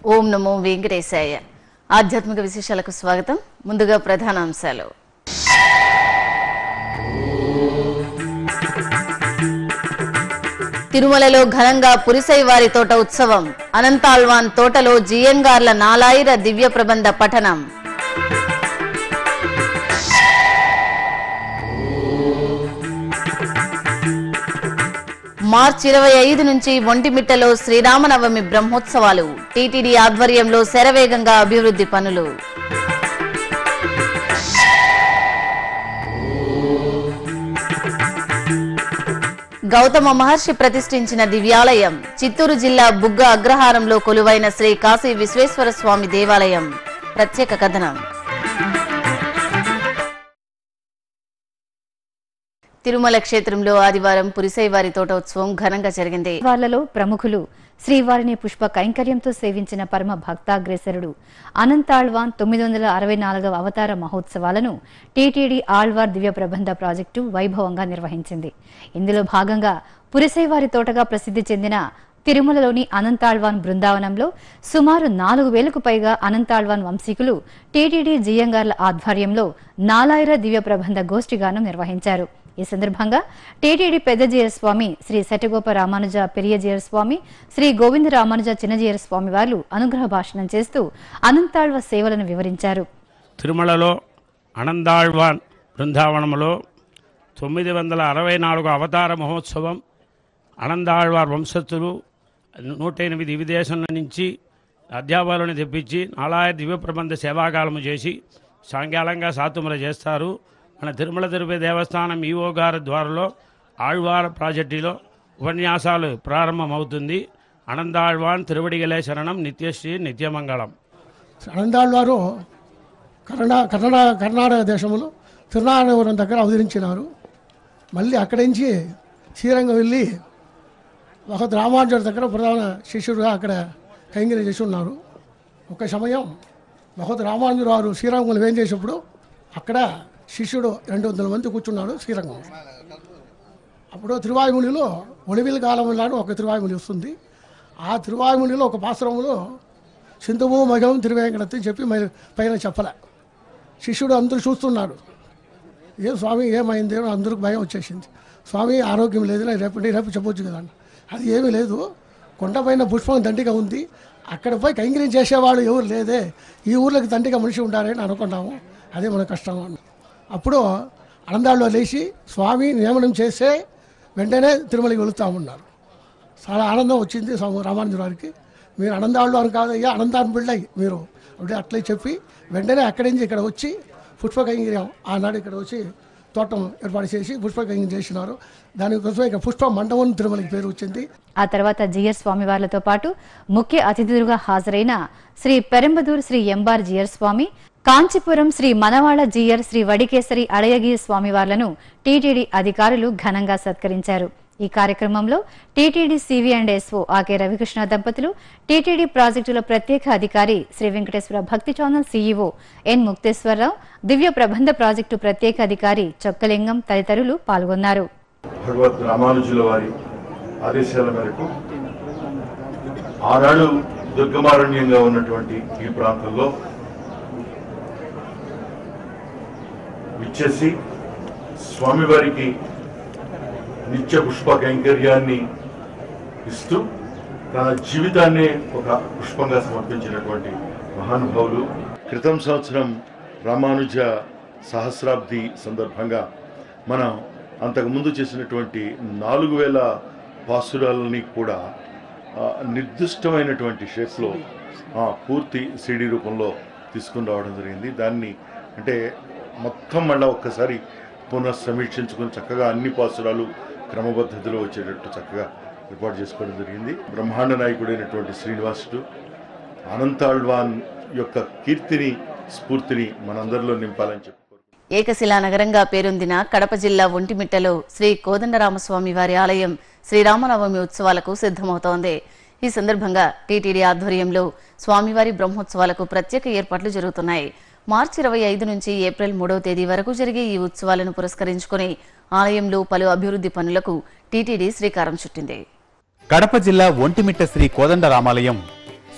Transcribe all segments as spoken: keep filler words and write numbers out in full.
ఓం నమో వెంకటేశాయ. ఆధ్యాత్మిక విశేషాలకు స్వాగతం. ముందుగా ప్రధాన అంశాలు. తిరుమలలో ఘనంగా పురిసై వారి తోట ఉత్సవం. అనంతాళ్వాన్ తోటలో జియంగార్ల నాలాయిర దివ్య ప్రబంధ పఠనం. మార్చి ఇరవై ఐదు నుంచి ఒంటిమిట్టలో శ్రీరామనవమి బ్రహ్మోత్సవాలు. టీటీడీ ఆధ్వర్యంలో శరవేగంగా అభివృద్ధి పనులు. గౌతమ మహర్షి ప్రతిష్ఠించిన దివ్యాలయం. చిత్తూరు జిల్లా బుగ్గ అగ్రహారంలో కొలువైన శ్రీ కాశీ విశ్వేశ్వర స్వామి దేవాలయం. ప్రత్యేక కథనం. తిరుమల క్షేత్రంలో ఆదివారం పురిసై వారి తోట ఉత్సవం ఘనంగా జరిగింది. వాళ్లలో ప్రముఖులు శ్రీవారిని పుష్ప కైంకర్యంతో సేవించిన పరమ భక్తాగ్రేసరుడు అనంతాళ్వాన్ తొమ్మిది వందల అరవై నాలుగవ అవతార మహోత్సవాలను టీటీడీ ఆళ్వార్ దివ్య ప్రబంధ ప్రాజెక్టు వైభవంగా నిర్వహించింది. ఇందులో భాగంగా పురిసై వారి తోటగా ప్రసిద్ధి చెందిన తిరుమలలోని అనంతాళ్వాన్ బృందావనంలో సుమారు నాలుగు వేలకు పైగా అనంతాళ్వాన్ వంశీకులు టీటీడీ జియంగార్ల ఆధ్వర్యంలో నాలాయిర దివ్య ప్రబంధ గోష్ఠిగానం నిర్వహించారు. ఈ సందర్భంగా టీటీడీ పెద్దజీయర్ స్వామి శ్రీ శటగోప రామానుజ పెరియజీయర్ స్వామి, శ్రీ గోవింద రామానుజ చిన్నజీయర్ స్వామి వారు అనుగ్రహ భాషణం చేస్తూ అనంతాళ్వ సేవలను వివరించారు. తిరుమలలో అనంతాళ్వాన్ బృందావనంలో తొమ్మిది వందల అరవై నాలుగు అవతార మహోత్సవం. అనంతాళ్వార్ వంశస్థులు నూట ఎనిమిది విదేశాల నుంచి అధ్యాపాలను తెప్పించి నాలాయ దివ్య ప్రబంధ సేవాకాలము చేసి సాంకాలంగా సాతుమల చేస్తారు. మన తిరుమల తిరుపతి దేవస్థానం ఈవో గారి ద్వారాలో ఆళ్వార్ ప్రాజెక్టులో ఉపన్యాసాలు ప్రారంభమవుతుంది. అనంతాళ్వాన్ తిరువడిగలే శరణం నిత్యశ్రీ నిత్యమంగళం. అనంతాళ్వారు కర్ణా కర్ణా కర్ణాటక దేశంలో తిరునారాయణపురం దగ్గర అవతరించినారు. మళ్ళీ అక్కడి నుంచి శ్రీరంగం వెళ్ళి ఒక రామానుజుడి దగ్గర ప్రధాన శిష్యుడుగా అక్కడ కైంకర్యం చేసి ఉన్నారు. ఒక సమయం భగవద్ రామానుజుడు వారు శ్రీరంగంలో ఏం చేసినప్పుడు అక్కడ శిష్యుడు రెండు వందల మంది కూర్చున్నాడు శ్రీరంగం. అప్పుడు తిరువాయుమునిలో ఒలివిల కాలం నాడు ఒక తిరువాయుముని వస్తుంది. ఆ తిరువాయుమునిలో ఒక పాశ్రమంలో సింధువు మగం తిరువేంకటత్తి చెప్పి పైన చెప్పలే. శిష్యుడు అందరూ చూస్తున్నాడు. ఏం స్వామి ఏమైంది అందరికి భయం వచ్చేసింది. స్వామి ఆరోగ్యం లేదు, రేపు రేపు చెప్పొచ్చు కదా. అది ఏమీ లేదు, కొండపైన పుష్పం దండిగా ఉంది, అక్కడ పోయి కైంకర్యం చేసేవాడు ఎవరు లేదే, ఈ ఊర్లోకి దండిగా మనిషి ఉంటారని అనుకున్నాము, అదే మన కష్టం అన్న. అప్పుడు అనంతాళ్వారు లేచి స్వామి నియమనం చేస్తే వెంటనే తిరుమలకి వెళుతామన్నారు. చాలా ఆనందం వచ్చింది స్వామి రామానుజు వారికి. మీరు అనంతాళ్వారు కాదయ్యా అనంతాన్ని బిళ్ళయి మీరు అంటే అట్లే చెప్పి వెంటనే అక్కడి నుంచి ఇక్కడ వచ్చి పుష్ప కైంకర్యం ఆనాడు ఇక్కడ వచ్చి తోటం ఏర్పాటు చేసి పుష్ప కైంకర్యం చేసినారు. దానికోసం ఇక పుష్ప మండపం తిరుమలకి పేరు వచ్చింది. ఆ తర్వాత జియర్ స్వామి వారితో పాటు ముఖ్య అతిథులుగా హాజరైన శ్రీ పెరంబదూర్ శ్రీ ఎంబార్ జియర్ స్వామి, కాంచీపురం శ్రీ మనవాళ జీయర్ శ్రీ వడికేసరి అడయగి స్వామివార్లను టీటీడీ అధికారులు ఘనంగా సత్కరించారు. ఈ కార్యక్రమంలో TTD CV and SO AK Ravikrishna దంపతులు, టీటీడీ ప్రాజెక్టుల ప్రత్యేక అధికారి Shri Venkateswara Bhakti channel CEO N Mukteswararao, Divya Prabandha project ప్రత్యేక అధికారి చొక్కలింగం తదితరులు పాల్గొన్నారు. భగవద్ రామానుజుల వారి ఆదేశాల మేరకు ఆనాడు దుర్గమారణ్యంగా ఉన్నటువంటి ఈ ప్రాంతంలో విచ్చేసి స్వామివారికి నిత్య పుష్ప కైంకర్యాన్ని ఇస్తూ తన జీవితాన్ని ఒక పుష్పంగా సమర్పించినటువంటి మహానుభావులు. క్రితం సంవత్సరం రామానుజ సహస్రాబ్ది సందర్భంగా మనం అంతకుముందు చేసినటువంటి నాలుగు వేల పాసురాలని కూడా నిర్దిష్టమైనటువంటి షేప్లో పూర్తి సిడీ రూపంలో తీసుకుని రావడం జరిగింది. దాన్ని అంటే మొత్తం మళ్ళీ ఒక్కసారి పునఃసమీక్షించుకుని చక్కగా అన్ని పాసురాలు క్రమపద్ధతిలో వచ్చేటట్టు చక్కగా ఏర్పాటు చేసుకోవడం జరిగింది. బ్రహ్మాండ నాయకుడైనటువంటి శ్రీనివాసుడు అనంతాళ్వాన్ యొక్క కీర్తిని స్ఫూర్తిని మనందరిలో నింపాలని చెప్పి ఏకశిలా నగరంగా పేరొందిన కడప జిల్లా ఒంటిమిట్టలో శ్రీ కోదండరామస్వామి వారి ఆలయం శ్రీరామనవమి ఉత్సవాలకు సిద్ధమవుతోంది. ఈ సందర్భంగా టీటీడీ ఆధ్వర్యంలో స్వామివారి బ్రహ్మోత్సవాలకు ప్రత్యేక ఏర్పాట్లు జరుగుతున్నాయి. మార్చి ఇరవై ఐదు నుంచి ఏప్రిల్ మూడవ తేదీ వరకు జరిగే ఈ ఉత్సవాలను పురస్కరించుకుని ఆలయంలో పలు అభివృద్ధి పనులకు టీటీడీ శ్రీకారం చుట్టింది. కడప జిల్లా ఒంటిమిట్ట శ్రీ కోదండ రామాలయం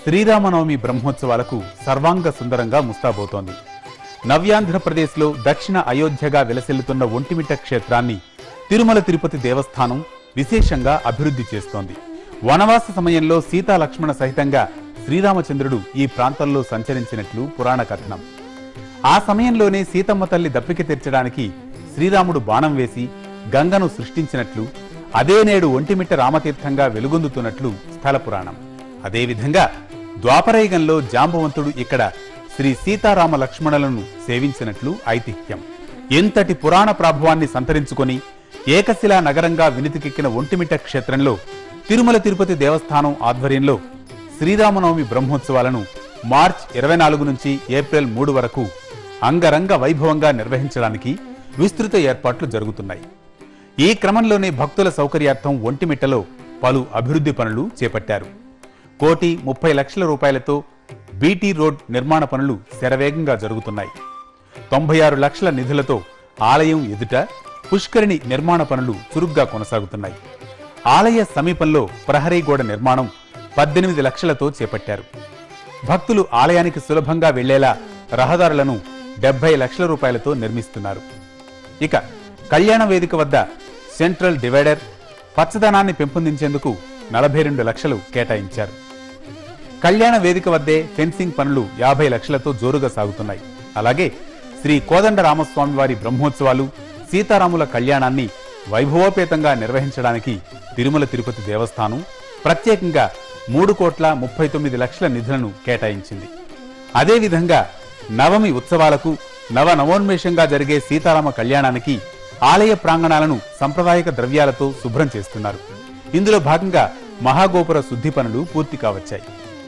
శ్రీరామనవమి బ్రహ్మోత్సవాలకు సర్వాంగ సుందరంగా ముస్తాబోతోంది. నవ్యాంధ్రప్రదేశ్లో దక్షిణ అయోధ్యగా విలసిల్లుతున్న ఒంటిమిట్ట క్షేత్రాన్ని తిరుమల తిరుపతి దేవస్థానం విశేషంగా అభివృద్ధి చేస్తోంది. వనవాస సమయంలో సీతా లక్ష్మణ సహితంగా శ్రీరామచంద్రుడు ఈ ప్రాంతంలో సంచరించినట్లు పురాణ కథనం. ఆ సమయంలోనే సీతమ్మ తల్లి దప్పిక తీర్చడానికి శ్రీరాముడు బాణం వేసి గంగను సృష్టించినట్లు, అదే నేడు ఒంటిమిట్ట రామతీర్థంగా వెలుగొందుతున్నట్లు స్థల పురాణం. అదేవిధంగా ద్వాపరయుగంలో జాంబవంతుడు ఇక్కడ శ్రీ సీతారామ లక్ష్మణులను సేవించినట్లు ఐతిహ్యం. ఎంతటి పురాణ ప్రాభవాన్ని సంతరించుకొని ఏకశిలా నగరంగా వినితికెక్కిన ఒంటిమిట్ట క్షేత్రంలో తిరుమల తిరుపతి దేవస్థానం ఆధ్వర్యంలో శ్రీరామనవమి బ్రహ్మోత్సవాలను మార్చ్ ఇరవై నాలుగు నుంచి ఏప్రిల్ మూడు వరకు అంగరంగ వైభవంగా నిర్వహించడానికి విస్తృత ఏర్పాట్లు జరుగుతున్నాయి. ఈ క్రమంలోనే భక్తుల సౌకర్యార్థం ఒంటిమిట్టలో పలు అభివృద్ధి పనులు చేపట్టారు. కోటి ముప్పై లక్షల రూపాయలతో బీటీ రోడ్ నిర్మాణ పనులు శరవేగంగా జరుగుతున్నాయి. తొంభై ఆరు లక్షల నిధులతో ఆలయం ఎదుట పుష్కరిణి నిర్మాణ పనులు చురుగ్గా కొనసాగుతున్నాయి. ఆలయ సమీపంలో ప్రహరీ గోడ నిర్మాణం పద్దెనిమిది లక్షలతో చేపట్టారు. భక్తులు ఆలయానికి సులభంగా వెళ్లేలా రహదారులను డెబ్బై లక్షల రూపాయలతో నిర్మిస్తున్నారు. ఇక కళ్యాణ వేదిక వద్ద సెంట్రల్ డివైడర్, పచ్చదనాన్ని పెంపొందించేందుకు నలభై రెండు లక్షలు కేటాయించారు. కళ్యాణ వేదిక వద్దే ఫెన్సింగ్ పనులు యాభై లక్షలతో జోరుగా సాగుతున్నాయి. అలాగే శ్రీ కోదండ రామస్వామి వారి బ్రహ్మోత్సవాలు, సీతారాముల కళ్యాణాన్ని వైభవోపేతంగా నిర్వహించడానికి తిరుమల తిరుపతి దేవస్థానం ప్రత్యేకంగా మూడు కోట్ల ముప్పై తొమ్మిది లక్షల నిధులను కేటాయించింది. అదేవిధంగా నవమి ఉత్సవాలకు, నవ నవోన్మేషంగా జరిగే సీతారామ కళ్యాణానికి ఆలయ ప్రాంగణాలను సంప్రదాయక ద్రవ్యాలతో శుభ్రం చేస్తున్నారు. ఇందులో భాగంగా మహాగోపుర శుద్ధి పనులు పూర్తి కావచ్చాయి.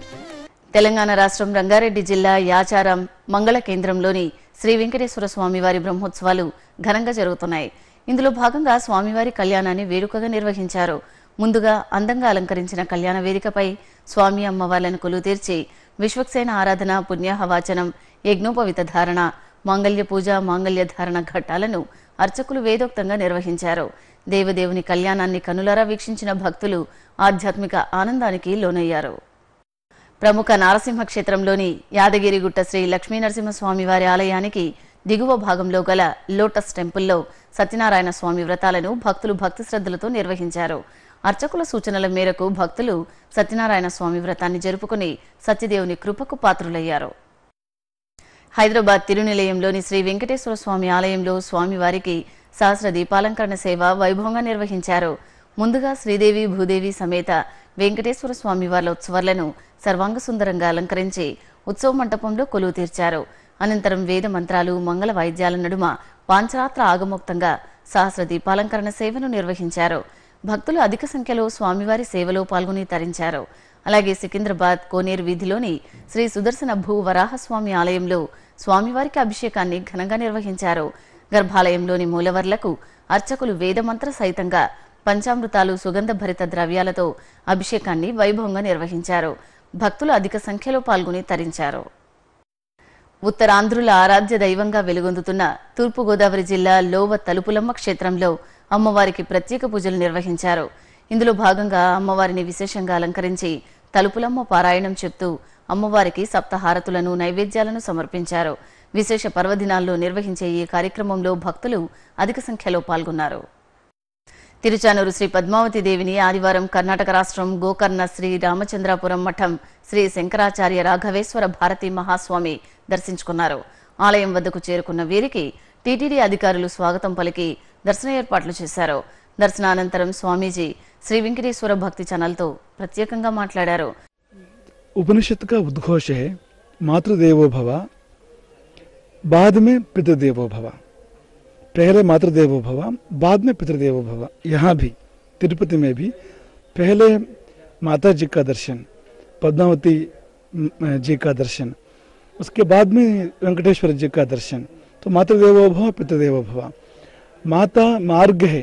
తెలంగాణ రాష్ట్రం రంగారెడ్డి జిల్లా యాచారం మంగళ కేంద్రంలోని శ్రీ వెంకటేశ్వర స్వామివారి బ్రహ్మోత్సవాలు ఘనంగా జరుగుతున్నాయి. ఇందులో భాగంగా స్వామివారి కళ్యాణాన్ని వేడుకగా నిర్వహించారు. ముందుగా అందంగా అలంకరించిన కళ్యాణ వేదికపై స్వామి అమ్మవార్లను కొలువు తీర్చి విశ్వక్సేన ఆరాధన, పుణ్యాహవాచనం, యజ్ఞోపవిత ధారణ, మాంగళ్య పూజ, మాంగళ్య ధారణ ఘట్టాలను అర్చకులు వేదోక్తంగా నిర్వహించారు. దేవదేవుని కళ్యాణాన్ని కనులారా వీక్షించిన భక్తులు ఆధ్యాత్మిక ఆనందానికి లోనయ్యారు. ప్రముఖ నారసింహ క్షేత్రంలోని యాదగిరిగుట్ట శ్రీ లక్ష్మీనరసింహస్వామివారి ఆలయానికి దిగువ భాగంలో గల లోటస్ టెంపుల్లో సత్యనారాయణ స్వామి వ్రతాలను భక్తులు భక్తి శ్రద్ధలతో నిర్వహించారు. అర్చకుల సూచనల మేరకు భక్తులు సత్యనారాయణ స్వామి వ్రతాన్ని జరుపుకుని సత్యదేవుని కృపకు పాత్రులయ్యారు. హైదరాబాద్ తిరునిలయంలోని శ్రీ వెంకటేశ్వర స్వామి ఆలయంలో స్వామివారికి సహస్ర దీపాలంకరణ సేవ వైభవంగా నిర్వహించారు. ముందుగా శ్రీదేవి భూదేవి సమేత వెంకటేశ్వర స్వామివార్ల ఉత్సవాలను సర్వాంగ సుందరంగా అలంకరించి ఉత్సవ మంటపంలో కొలువు తీర్చారు. అనంతరం వేద మంత్రాలు, మంగళ వాయిద్యాల నడుమ పాంచరాత్ర ఆగమోక్తంగా సహస్ర దీపాలంకరణ సేవను నిర్వహించారు. భక్తులు అధిక సంఖ్యలో స్వామివారి సేవలో పాల్గొని తరించారు. అలాగే సికింద్రాబాద్ కోనేరు వీధిలోని శ్రీ సుదర్శన భూ వరాహస్వామి ఆలయంలో స్వామివారికి అభిషేకాన్ని ఘనంగా నిర్వహించారు. గర్భాలయంలోని మూలవర్లకు అర్చకులు వేదమంత్ర సహితంగా పంచామృతాలు, సుగంధ భరిత ద్రవ్యాలతో అభిషేకాన్ని వైభవంగా నిర్వహించారు. భక్తులు అధిక సంఖ్యలో పాల్గొని తరించారు. ఉత్తరాంధ్రుల ఆరాధ్య దైవంగా వెలుగొందుతున్న తూర్పుగోదావరి జిల్లా లోవ తలుపులమ్మ క్షేత్రంలో అమ్మవారికి ప్రత్యేక పూజలు నిర్వహించారు. ఇందులో భాగంగా అమ్మవారిని విశేషంగా అలంకరించి తలుపులమ్మ పారాయణం చెప్తూ అమ్మవారికి సప్తహారతులను, నైవేద్యాలను సమర్పించారు. విశేష పర్వదినాల్లో నిర్వహించే ఈ కార్యక్రమంలో భక్తులు అధిక సంఖ్యలో పాల్గొన్నారు. తిరుచానూరు శ్రీ పద్మావతి దేవిని ఆదివారం కర్ణాటక రాష్ట్రం గోకర్ణ శ్రీ రామచంద్రాపురం మఠం శ్రీ శంకరాచార్య రాఘవేశ్వర భారతి మహాస్వామి దర్శించుకున్నారు. ఆలయం వద్దకు చేరుకున్న వీరికి టీటీడీ అధికారులు స్వాగతం పలికి దర్శన ఏర్పాట్లు చేశారు. దర్శనానంతరం స్వామీజీ శ్రీ వెంకటేశ్వర భక్తి ఛానల్తో ప్రత్యేకంగా మాట్లాడారు. उपनिषद का उद्घोष है मातृदेवो भव, बाद में पितृदेवो भव। पहले मातृदेवो भव, बाद में पितृदेवो भव। यहाँ भी तिरुपति में भी पहले माता जी का दर्शन, पद्मावती जी का दर्शन, उसके बाद में वेंकटेश्वर जी का दर्शन। तो मातृदेवो भव, पितृदेवो भव। माता मार्ग है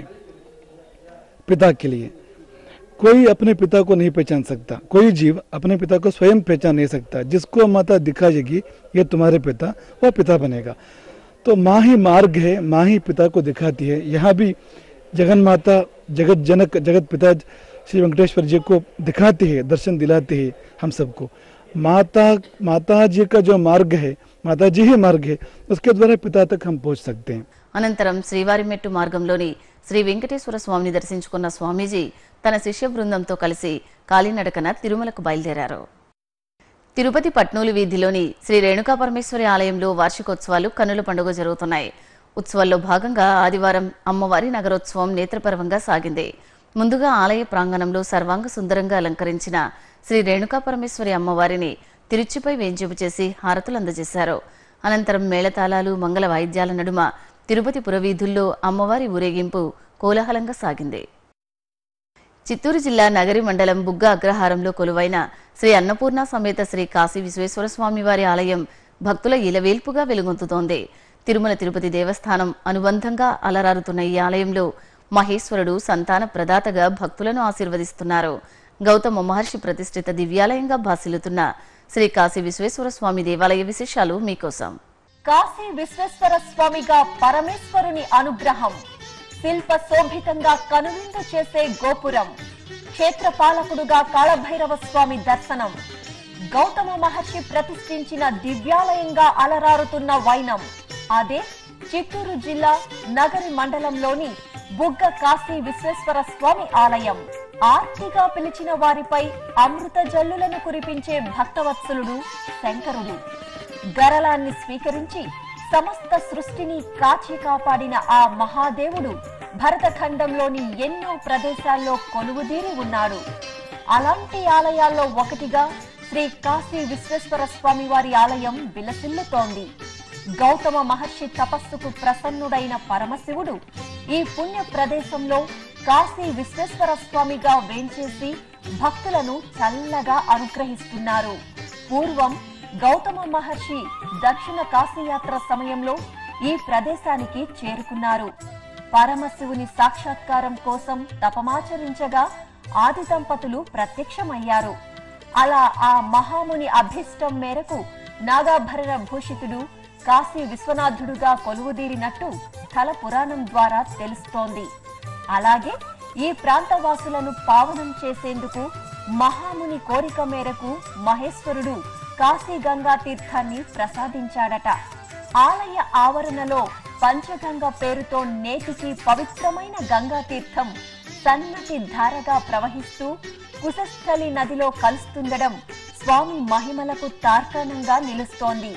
पिता के लिए। कोई अपने पिता को नहीं पहचान सकता, कोई जीव अपने पिता को स्वयं पहचान नहीं सकता। जिसको माता दिखाएगी ये तुम्हारे पिता, वो पिता बनेगा। तो माँ ही मार्ग है, माँ ही पिता को दिखाती है। यहाँ भी जगन माता, जगत जनक, जगत पिता श्री वेंकटेश्वर जी को दिखाती है, दर्शन दिलाती है हम सबको। माता माता जी का जो मार्ग है, माता जी ही मार्ग है, उसके द्वारा पिता तक हम पहुंच सकते हैं। అనంతరం శ్రీవారిమెట్టు మార్గంలోని శ్రీ వెంకటేశ్వర స్వామిని దర్శించుకున్న స్వామీజీ తన శిష్య బృందంతో కలిసి కాలినడకన తిరుమలకు బయలుదేరారు. తిరుపతి పట్నూలు వీధిలోని శ్రీ రేణుకా పరమేశ్వరి ఆలయంలో వార్షికోత్సవాలు కన్నుల పండుగ జరుగుతున్నాయి. ఉత్సవాల్లో భాగంగా ఆదివారం అమ్మవారి నగరోత్సవం నేత్రపర్వంగా సాగింది. ముందుగా ఆలయ ప్రాంగణంలో సర్వాంగ సుందరంగా అలంకరించిన శ్రీ రేణుకా పరమేశ్వరి అమ్మవారిని తిరుచిపై వేంచేపు చేసి హారతులు అందజేశారు. అనంతరం మేళతాళాలు మంగళ వాయిద్యాల నడుమ తిరుపతి పురవీధుల్లో అమ్మవారి ఊరేగింపు కోలాహలంగా సాగింది. చిత్తూరు జిల్లా నగరి మండలం బుగ్గ అగ్రహారంలో కొలువైన శ్రీ అన్నపూర్ణ సమేత శ్రీ కాశీ విశ్వేశ్వర స్వామి వారి ఆలయం భక్తుల ఇలవేల్పుగా వెలుగొందుతోంది. తిరుమల తిరుపతి దేవస్థానం అనుబంధంగా అలరారుతున్న ఈ ఆలయంలో మహేశ్వరుడు సంతాన ప్రదాతగా భక్తులను ఆశీర్వదిస్తున్నారు. గౌతమ మహర్షి ప్రతిష్ఠిత దివ్యాలయంగా భాసిల్లుతున్న శ్రీ కాశీ విశ్వేశ్వర స్వామి దేవాలయ విశేషాలు మీకోసం. కాశీ విశ్వేశ్వర స్వామిగా పరమేశ్వరుని అనుగ్రహం, శిల్ప శోభితంగా కనువిందు చేసే గోపురం, క్షేత్రపాలకుడుగా కాళభైరవ స్వామి దర్శనం, గౌతమ మహర్షి ప్రతిష్ఠించిన దివ్యాలయంగా అలరారుతున్న వైనం, అదే చిత్తూరు జిల్లా నగరి మండలంలోని బుగ్గ కాశీ విశ్వేశ్వర స్వామి ఆలయం. ఆర్తిగా పిలిచిన వారిపై అమృత జల్లులను కురిపించే భక్తవత్సలుడు శంకరుడు. గరళాన్ని స్వీకరించి సమస్త సృష్టిని కాచి కాపాడిన ఆ మహాదేవుడు భరతఖండంలోని ఎన్నో ప్రదేశాల్లో కొలువుదీరి ఉన్నాడు. అలాంటి ఆలయాల్లో ఒకటిగా శ్రీ కాశీ విశ్వేశ్వర స్వామి వారి ఆలయం విలసిల్లుతోంది. గౌతమ మహర్షి తపస్సుకు ప్రసన్నుడైన పరమశివుడు ఈ పుణ్య ప్రదేశంలో కాశీ విశ్వేశ్వర స్వామిగా వేంచేసి భక్తులను చల్లగా అనుగ్రహిస్తున్నారు. పూర్వం గౌతమ మహర్షి దక్షిణ కాశీయాత్ర సమయంలో ఈ ప్రదేశానికి చేరుకున్నారు. పరమశివుని సాక్షాత్కారం కోసం తపమాచరించగా ఆది దంపతులు ప్రత్యక్షమయ్యారు. అలా ఆ మహాముని అభిష్టం మేరకు నాగాభరణ భూషితుడు కాశీ విశ్వనాథుడుగా కొలువుదీరినట్టు స్థల పురాణం ద్వారా తెలుస్తోంది. అలాగే ఈ ప్రాంతవాసులను పావనం చేసేందుకు మహాముని కోరిక మేరకు మహేశ్వరుడు కాశీ గంగా తీర్థాన్ని ప్రసాదించాడట. ఆలయ ఆవరణలో పంచగంగ పేరుతో నేటికి పవిత్రమైన గంగా తీర్థం సన్నటి ధారగా ప్రవహిస్తూ కుశస్థలి నదిలో కలుస్తుండడం స్వామి మహిమలకు తార్కాణంగా నిలుస్తోంది.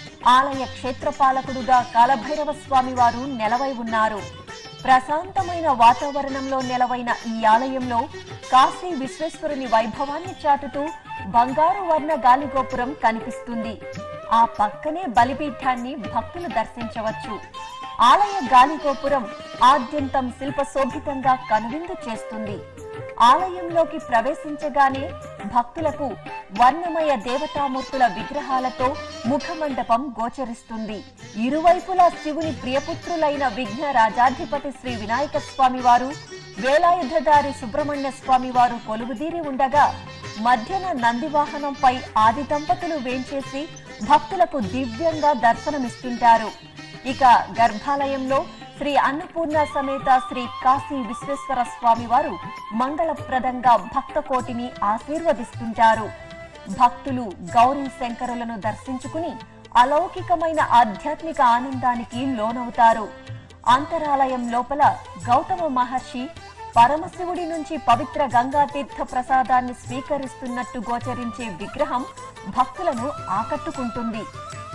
ఆలయ క్షేత్రపాలకుడుగా కాళభైరవ స్వామి వారు నెలవై ఉన్నారు. ప్రశాంతమైన వాతావరణంలో నెలవైన ఈ ఆలయంలో కాశీ విశ్వేశ్వరుని వైభవాన్ని చాటుతూ బంగారు వర్ణ గాలిగోపురం కనిపిస్తుంది. ఆ పక్కనే బలిపీఠాన్ని భక్తులు దర్శించవచ్చు. ఆలయ గాలిగోపురం ఆద్యంతం శిల్ప శోభితంగా కనువిందు చేస్తుంది. ఆలయంలోకి ప్రవేశించగానే భక్తులకు వర్ణమయ దేవతామూర్తుల విగ్రహాలతో ముఖమండపం గోచరిస్తుంది. ఇరువైపులా శివుని ప్రియపుత్రులైన విఘ్న రాజాధిపతి శ్రీ వినాయక స్వామి వారు, వేలాయుధదారి సుబ్రహ్మణ్య స్వామి వారు కొలువుదీరి ఉండగా మధ్యన నందివాహనంపై ఆది దంపతులు వేంచేసి భక్తులకు దివ్యంగా దర్శనమిస్తుంటారు. ఇక గర్భాలయంలో శ్రీ అన్నపూర్ణ సమేత శ్రీ కాశీ విశ్వేశ్వర స్వామి వారు మంగళప్రదంగా భక్త కోటిని ఆశీర్వదిస్తుంటారు. భక్తులు గౌరీ శంకరులను దర్శించుకుని అలౌకికమైన ఆధ్యాత్మిక ఆనందానికి లోనవుతారు. అంతరాలయం లోపల గౌతమ మహర్షి పరమశివుడి నుంచి పవిత్ర గంగా తీర్థ ప్రసాదాన్ని స్వీకరిస్తున్నట్టు గోచరించే విగ్రహం భక్తులను ఆకట్టుకుంటుంది.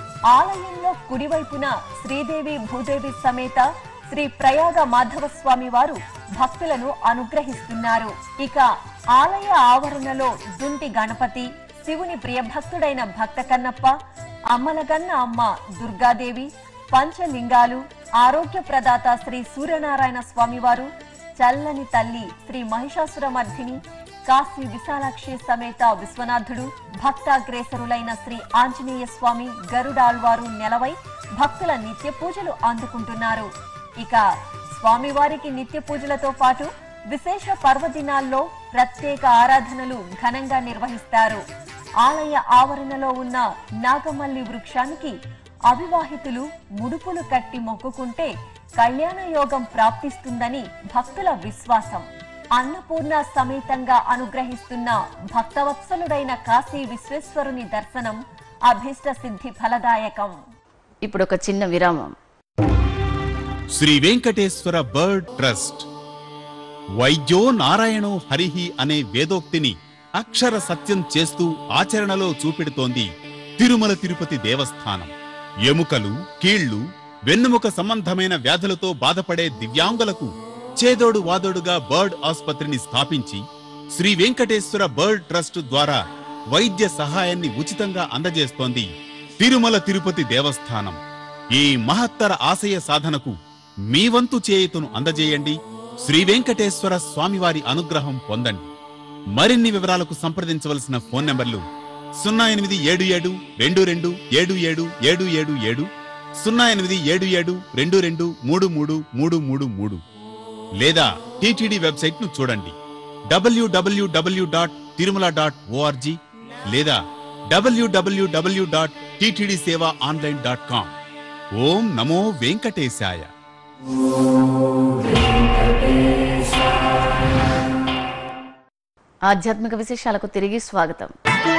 ఆలయంలో కుడివైపున శ్రీదేవి భూదేవి సమేత శ్రీ ప్రయాగ మాధవ స్వామి వారు భక్తులను అనుగ్రహిస్తున్నారు. ఇక ఆలయ ఆవరణలో దుంటి గణపతి, శివుని ప్రియభక్తుడైన భక్త కన్నప్ప, అమ్మలగన్న అమ్మ దుర్గాదేవి, పంచలింగాలు, ఆరోగ్య ప్రదాత శ్రీ సూర్యనారాయణ స్వామివారు, చల్లని తల్లి శ్రీ మహిషాసురమర్ధిని, కాశీ విశాలాక్షి సమేత విశ్వనాథుడు, భక్తాగ్రేసరులైన శ్రీ ఆంజనేయ స్వామి, గరుడాళ్వారు నెలవై భక్తుల నిత్య పూజలు అందుకుంటున్నారు. ఇక స్వామివారికి నిత్య పూజలతో పాటు విశేష పర్వదినాల్లో ప్రత్యేక ఆరాధనలు ఘనంగా నిర్వహిస్తారు. ఆలయ ఆవరణలో ఉన్న నాగమల్లి వృక్షానికి అవివాహితులు ముడుపులు కట్టి మొక్కుకుంటే కళ్యాణ యోగం ప్రాప్తిస్తుందని భక్తుల విశ్వాసం. అన్నపూర్ణ సమేతంగా అనుగ్రహిస్తున్న భక్తవత్సలుడైన కాశీ విశ్వేశ్వరుని దర్శనం అభీష్ట సిద్ధి ఫలదాయకం. ఇప్పుడు ఒక చిన్న విరామం. శ్రీ వెంకటేశ్వర బర్డ్ ట్రస్ట్ వైద్యో నారాయణో హరిహి అనే వేదోక్తిని అక్షర సత్యం చేస్తూ ఆచరణలో చూపెడుతోంది తిరుమల తిరుపతి దేవస్థానం. ఎముకలు, కీళ్లు, వెన్నుముక సంబంధమైన వ్యాధులతో బాధపడే దివ్యాంగులకు చేదోడు వాదోడుగా బర్డ్ ఆసుపత్రిని స్థాపించి శ్రీ వెంకటేశ్వర బర్డ్ ట్రస్ట్ ద్వారా వైద్య సహాయాన్ని ఉచితంగా అందజేస్తోంది తిరుమల తిరుపతి దేవస్థానం. ఈ మహత్తర ఆశయ సాధనకు మీ వంతు చేయుతను అందజేయండి. శ్రీ వెంకటేశ్వర స్వామివారి అనుగ్రహం పొందండి. మరిన్ని వివరాలకు సంప్రదించవలసిన ఫోన్ నంబర్లు సున్నా ఎనిమిది ఏడు ఏడు రెండు రెండు ఏడు ఏడు ఏడు ఏడు ఏడు, సున్నా ఎనిమిది ఏడు ఏడు రెండు రెండు మూడు మూడు మూడు మూడు మూడు, లేదా టీటీడీ వెబ్సైట్ ను చూడండి WWW dot Tirumala dot ORG లేదా WWW dot TTD seva online dot com. ఓం నమో వెంకటేశాయ. ఆధ్యాత్మిక విశేషాలకు తిరిగి స్వాగతం.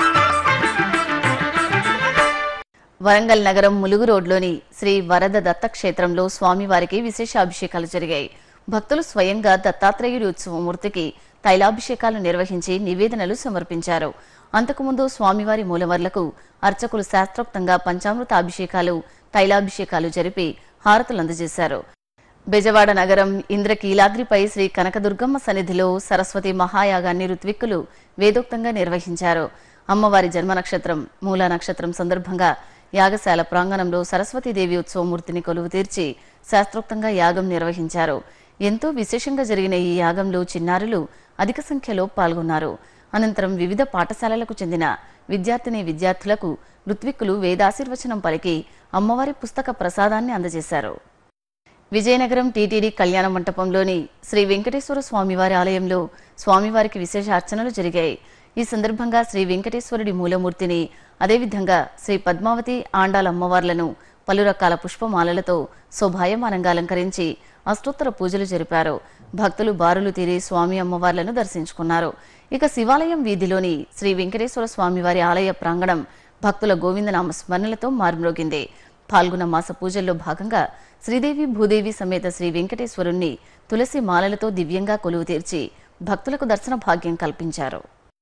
వరంగల్ నగరం ములుగు రోడ్లోని శ్రీ వరద దత్త క్షేత్రంలో స్వామివారికి విశేష అభిషేకాలు జరిగాయి. భక్తులు స్వయంగా దత్తాత్రేయుడి ఉత్సవమూర్తికి తైలాభిషేకాలు నిర్వహించి నివేదనలు సమర్పించారు. అంతకుముందు స్వామివారి మూలవర్లకు అర్చకులు శాస్త్రోక్తంగా పంచామృత అభిషేకాలు, తైలాభిషేకాలు జరిపి హారతులు అందజేశారు. బెజవాడ నగరం ఇంద్రకీలాద్రిపై శ్రీ కనకదుర్గమ్మ సన్నిధిలో సరస్వతి మహాయాగాన్ని ఋత్విక్కులు వేదోక్తంగా నిర్వహించారు. అమ్మవారి జన్మ నక్షత్రం మూలా నక్షత్రం సందర్భంగా యాగశాల ప్రాంగణంలో సరస్వతీదేవి ఉత్సవమూర్తిని కొలువు తీర్చి శాస్త్రోక్తంగా యాగం నిర్వహించారు. ఎంతో విశేషంగా జరిగిన ఈ యాగంలో చిన్నారులు అధిక సంఖ్యలో పాల్గొన్నారు. అనంతరం వివిధ పాఠశాలలకు చెందిన విద్యార్థిని విద్యార్థులకు ఋత్విక్కులు వేదాశీర్వచనం పలికి అమ్మవారి పుస్తక ప్రసాదాన్ని అందజేశారు. విజయనగరం టీటీడీ కళ్యాణ మంటపంలోని శ్రీ వెంకటేశ్వర స్వామివారి ఆలయంలో స్వామివారికి విశేష అర్చనలు జరిగాయి. ఈ సందర్భంగా శ్రీ వెంకటేశ్వరుడి మూలమూర్తిని, అదేవిధంగా శ్రీ పద్మావతి ఆండాల అమ్మవార్లను పలు రకాల పుష్పమాలలతో శోభాయమానంగా అలంకరించి అష్టోత్తర పూజలు జరిపారు. భక్తులు బారులు తీరి స్వామి అమ్మవార్లను దర్శించుకున్నారు. ఇక శివాలయం వీధిలోని శ్రీ వెంకటేశ్వర స్వామివారి ఆలయ ప్రాంగణం భక్తుల గోవిందనామ స్మరణలతో మార్మ్రోగింది. పాల్గొన్న మాస పూజల్లో భాగంగా శ్రీదేవి భూదేవి సమేత శ్రీ వెంకటేశ్వరుణ్ణి తులసి మాలలతో దివ్యంగా కొలువు తీర్చి భక్తులకు దర్శన భాగ్యం కల్పించారు.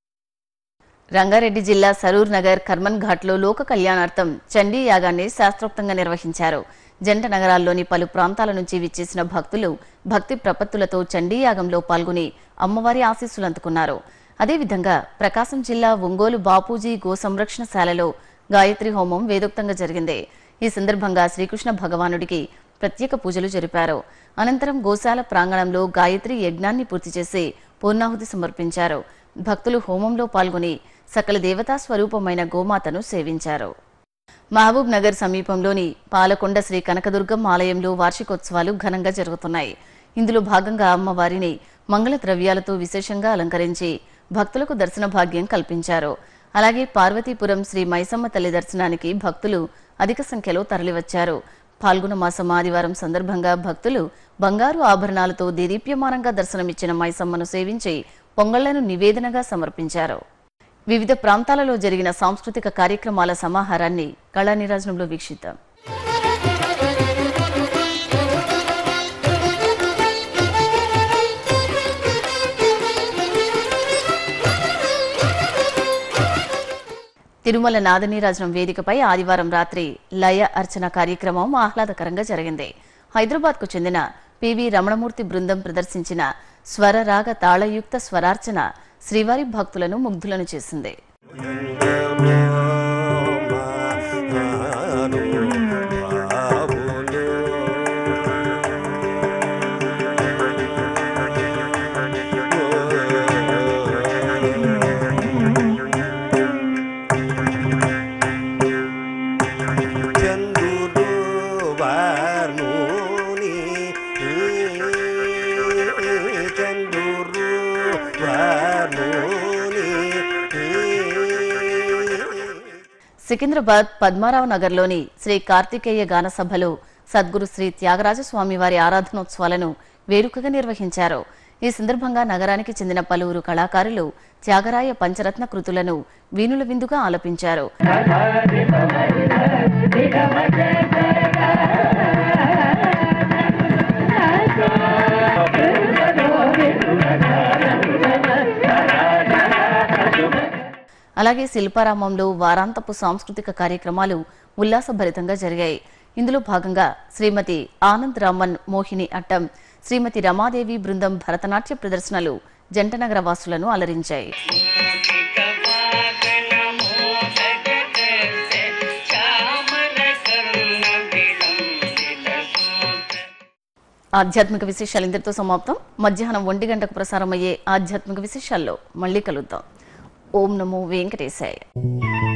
రంగారెడ్డి జిల్లా సరూర్ నగర్ కర్మన్ ఘాట్లో లోక కళ్యాణార్థం చండీ యాగాన్ని శాస్త్రోక్తంగా నిర్వహించారు. జంట నగరాల్లోని పలు ప్రాంతాల నుంచి విచ్చేసిన భక్తులు భక్తి ప్రపత్తులతో చండీ యాగంలో పాల్గొని అమ్మవారి ఆశీస్సులు అందుకున్నారు. అదేవిధంగా ప్రకాశం జిల్లా ఒంగోలు బాపూజీ గో సంరక్షణశాలలో గాయత్రి హోమం వేదోక్తంగా జరిగింది. ఈ సందర్భంగా శ్రీకృష్ణ భగవానుడికి ప్రత్యేక పూజలు జరిపారు. అనంతరం గోశాల ప్రాంగణంలో గాయత్రి యజ్ఞాన్ని పూర్తి చేసి పూర్ణాహుతి సమర్పించారు. భక్తులు హోమంలో పాల్గొని సకల దేవతా స్వరూపమైన గోమాతను సేవించారు. మహబూబ్ నగర్ సమీపంలోని పాలకొండ శ్రీ కనకదుర్గమ్మ ఆలయంలో వార్షికోత్సవాలు ఘనంగా జరుగుతున్నాయి. ఇందులో భాగంగా అమ్మవారిని మంగళ ద్రవ్యాలతో విశేషంగా అలంకరించి భక్తులకు దర్శన భాగ్యం కల్పించారు. అలాగే పార్వతీపురం శ్రీ మైసమ్మ తల్లి దర్శనానికి భక్తులు అధిక సంఖ్యలో తరలివచ్చారు. పాల్గొన మాసం ఆదివారం సందర్భంగా భక్తులు బంగారు ఆభరణాలతో దేదీప్యమానంగా దర్శనమిచ్చిన మైసమ్మను సేవించి పొంగళ్లను నివేదనగా సమర్పించారు. వివిధ ప్రాంతాలలో జరిగిన సాంస్కృతిక కార్యక్రమాల సమాహారాన్ని కళానిరాజనంలో వీక్షిద్దాం. తిరుమల నాదనీరాజనం వేదికపై ఆదివారం రాత్రి లయ అర్చన కార్యక్రమం ఆహ్లాదకరంగా జరిగింది. హైదరాబాద్ కు చెందిన పివి రమణమూర్తి బృందం ప్రదర్శించిన స్వర రాగ తాళయుక్త స్వరార్చన శ్రీవారి భక్తులను ముగ్ధులను చేసింది. సికింద్రాబాద్ పద్మారావు నగర్లోని శ్రీ కార్తికేయ గాన సభలో సద్గురు శ్రీ త్యాగరాజ స్వామి వారి ఆరాధనోత్సవాలను వేడుకగా నిర్వహించారు. ఈ సందర్భంగా నగరానికి చెందిన పలువురు కళాకారులు త్యాగరాయ పంచరత్న కృతులను వీణుల విందుగా ఆలపించారు. అలాగే శిల్పారామంలో వారాంతపు సాంస్కృతిక కార్యక్రమాలు ఉల్లాసభరితంగా జరిగాయి. ఇందులో భాగంగా శ్రీమతి ఆనంద్ రామన్ మోహిని అట్టం, శ్రీమతి రమాదేవి బృందం భరతనాట్య ప్రదర్శనలు జంటనగర వాసులను అలరించాయి. ఆధ్యాత్మిక విశేషాలు ఇంతటితో సమాప్తం. మధ్యాహ్నం ఒంటి గంటకు ప్రసారమయ్యే ఆధ్యాత్మిక విశేషాల్లో మళ్ళీ కలుద్దాం. ఓం నమో వెంకటేశాయ.